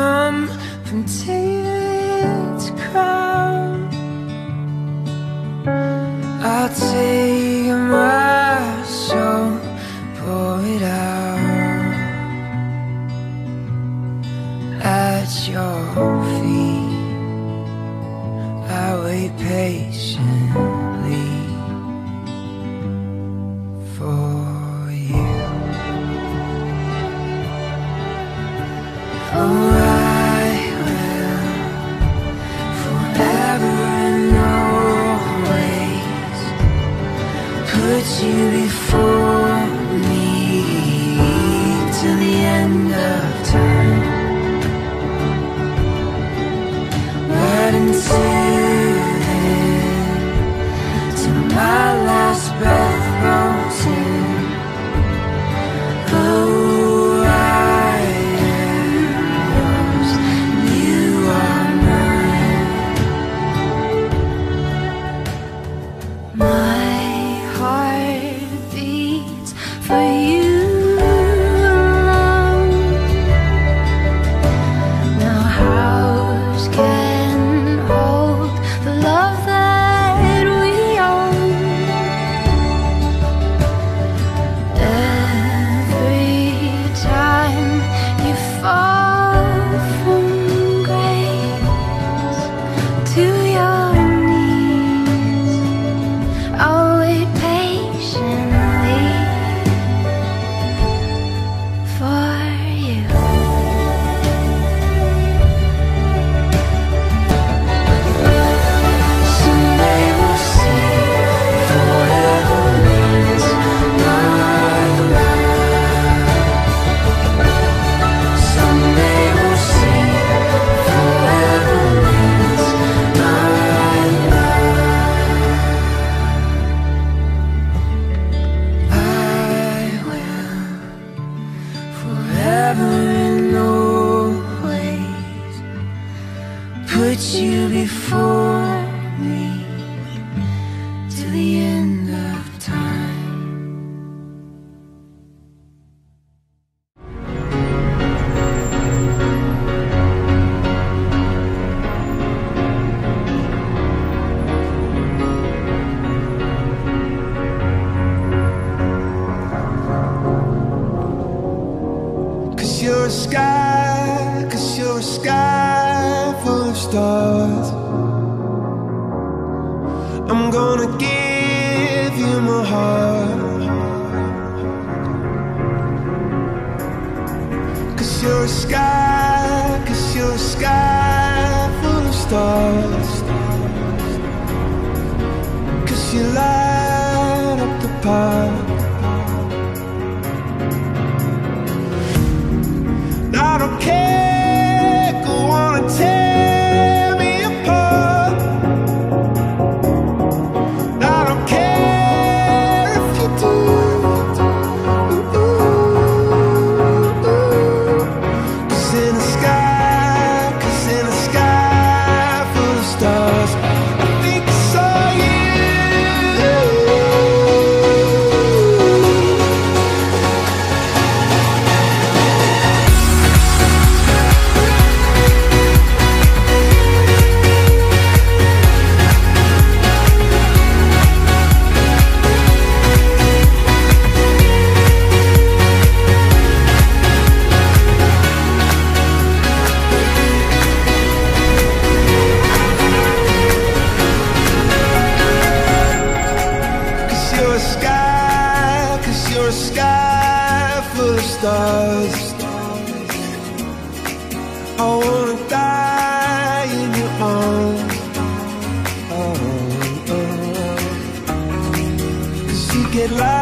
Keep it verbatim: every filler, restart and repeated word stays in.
come from David to crown. I'll take my soul, pour it out at your feet. I wait patiently for you. Oh, I will forever and always put you before me till the end of time. But until then, till my last breath rolls in, oh, I am yours, you are mine. My heart beats for you alone. No house can hold the love that we own. Every time you fall from grace to your knees, I'll wait patiently for you. Someday we'll see forever means my life. Someday we'll see forever means my life. I will forever and always put you before me till the end of time. Cause you're a sky, cause you're a sky full of stars. I'm gonna give you my heart. Cause you're a sky, cause you're a sky full of stars. Cause you light up the path. I don't care, go on and tear me apart. I don't care if you do. Cause in the sky, cause in the sky full of stars, I think I saw you. Cause you're a sky, cause you're a sky full of stars. I wanna die in your arms. Oh, oh. Cause you get lost